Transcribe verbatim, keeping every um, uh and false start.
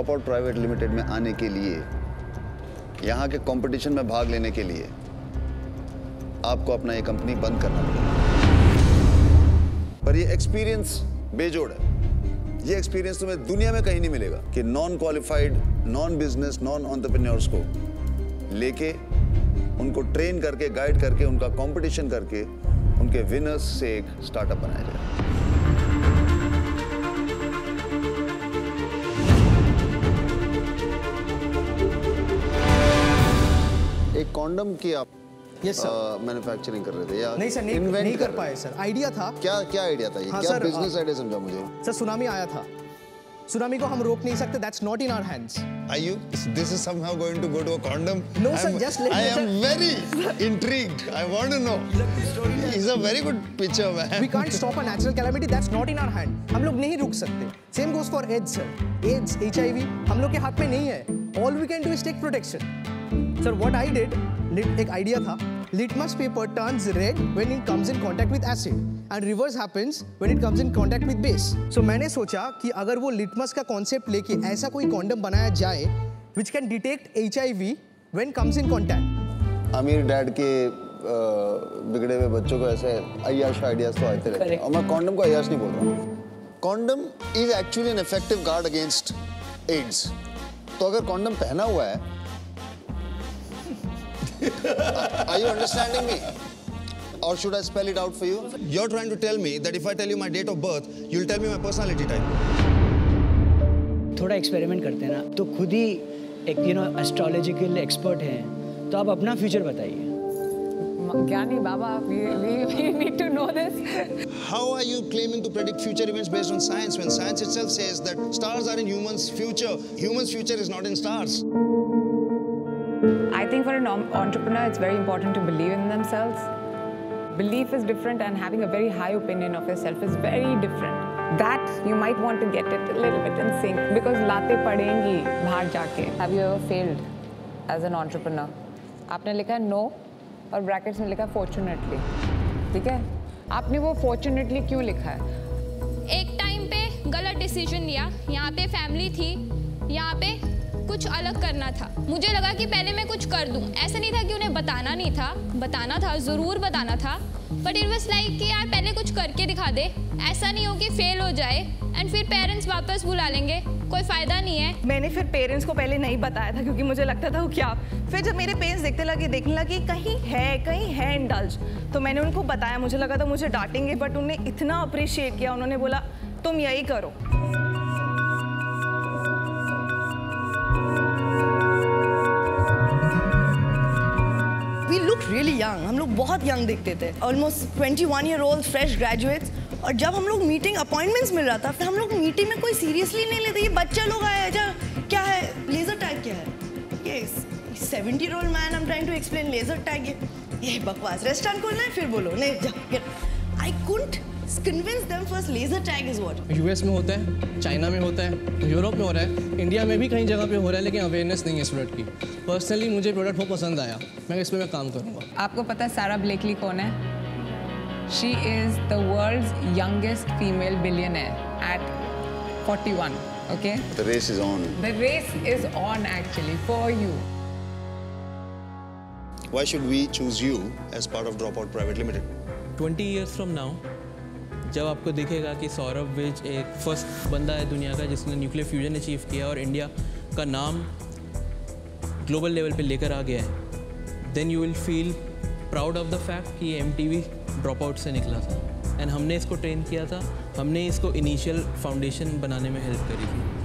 Dropout private limited में आने के लिए, यहाँ के कंपटीशन में भाग लेने के लिए आपको अपना ये कंपनी बंद करना पड़ेगा। पर ये एक्सपीरियंस बेजोड़ है। ये एक्सपीरियंस तुम्हें दुनिया में कहीं नहीं मिलेगा कि non qualified, non business, non entrepreneurs को लेके उनको ट्रेन करके, गाइड करके, उनका कंपटीशन करके उनके विनर्स से एक स्टार्टअप बनाया जाए। एक कॉन्डम की आप यस सर मैन्युफैक्चरिंग कर रहे थे या नहीं सर? नहीं, नहीं कर, कर पाए सर। आइडिया था। क्या क्या आइडिया था ये? हाँ, क्या बिजनेस आइडिया समझा मुझे? सर सुनामी आया था, सुनामी को हम रोक नहीं सकते। That's not in our hands. Are you? This is somehow going to go to a condom? No sir, just let me. I am very intrigued. I want to know. He's a very good picture, man. We can't stop a natural calamity. That's not in our hand. हम लोग नहीं रुक सकते. Same goes for AIDS sir. AIDS, H I V हम लोग के हाथ में नहीं है. All we can do is take protection. Sir, what I did, एक आइडिया था. Litmus paper turns red when it comes in contact with acid, and reverse happens when it comes in contact with base. So मैंने सोचा कि अगर वो litmus का concept लेके ऐसा कोई condom बनाया जाए, which can detect H I V when comes in contact. अमीर डैड के बिगड़े हुए बच्चों को ऐसे अय्याश आइडियाज तो आते रहते हैं, और मैं कॉन्डम को अय्याश नहीं बोल रहा हूँ। Condom is actually an effective guard against AIDS. तो अगर कॉन्डम पहना हुआ है, are you understanding me? Or should I spell it out for you? You're trying to tell me that if I tell you my date of birth, you'll tell me my personality type. थोड़ा experiment करते हैं ना, तो खुद ही एक you know astrological expert हैं, तो आप अपना फ्यूचर बताइए। ज्ञानी बाबा, we, we, we need to know this. How are you claiming to predict future events based on science when science itself says that stars are in humans' future? Humans' future is not in stars. I think for an entrepreneur, it's very important to believe in themselves. Belief is different, and having a very high opinion of yourself is very different. That you might want to get it a little bit in sync, because लाते पड़ेंगी बाहर जाके. Have you ever failed as an entrepreneur? आपने लिखा है no और brackets में लिखा है fortunately. ठीक है? आपने वो fortunately क्यों लिखा है? एक टाइम पे गलत डिसीजन लिया. यहाँ पे फैमिली थी, यहाँ पे कुछ अलग करना था. मुझे लगा कि पहले मैं कुछ कर दूं. ऐसा नहीं था कि उन्हें बताना नहीं था, बताना था, ज़रूर बताना था. बट इट वाज लाइक कि यार पहले कुछ करके दिखा दे. ऐसा नहीं हो कि फेल हो जाए एंड फिर पेरेंट्स वापस बुला लेंगे. कोई फ़ायदा नहीं है. मैंने फिर पेरेंट्स को पहले नहीं बताया था, क्योंकि मुझे लगता था वो क्या. फिर जब मेरे पेरेंट्स देखते लगे देखने लगे कहीं है कहीं है इंडल्ज, तो मैंने उनको बताया. मुझे लगा था मुझे डांटेंगे, बट उन्होंने इतना अप्रिशिएट किया. उन्होंने बोला तुम यही करो. We looked really young. हम लोग बहुत यंग दिखते थे. Almost twenty-one year old fresh graduates. और जब हम लोग मीटिंग अपॉइंटमेंट्स मिल रहा था, तो हम लोग मीटिंग में कोई सीरियसली नहीं लेते. ये बच्चा लोग आए हैं, जा क्या है लेजर टैग क्या है? ये seventy year old man I'm trying to explain laser tag. ये बकवास. रेस्टोरेंट खोलना है फिर बोलो नहीं जा. I couldn't convince them first. Laser tag is what? US में होता है, चाइना में होता है, यूरोप में हो रहा है, इंडिया में भी कई जगह पे हो रहा है, लेकिन अवेयरनेस नहीं है इस प्रोडक्ट की. पर्सनली मुझे प्रोडक्ट बहुत पसंद आया. मैं इस पर मैं काम करूँगा. आपको पता है सारा ब्लेकली कौन है? She is the world's youngest female billionaire at forty-one. Okay? The race is on. The race is on actually for you. Why should we choose you as part of Dropout Pvt Ltd? twenty years from now, जब आपको दिखेगा कि सौरभ विज एक first बंदा है दुनिया का जिसने न्यूक्लियर फ्यूजन अचीव किया और इंडिया का नाम ग्लोबल लेवल पे लेकर आ गया है, then you will feel proud of the fact कि M T V drop out से निकला था एंड हमने इसको ट्रेन किया था. हमने इसको इनिशियल फाउंडेशन बनाने में हेल्प करी थी.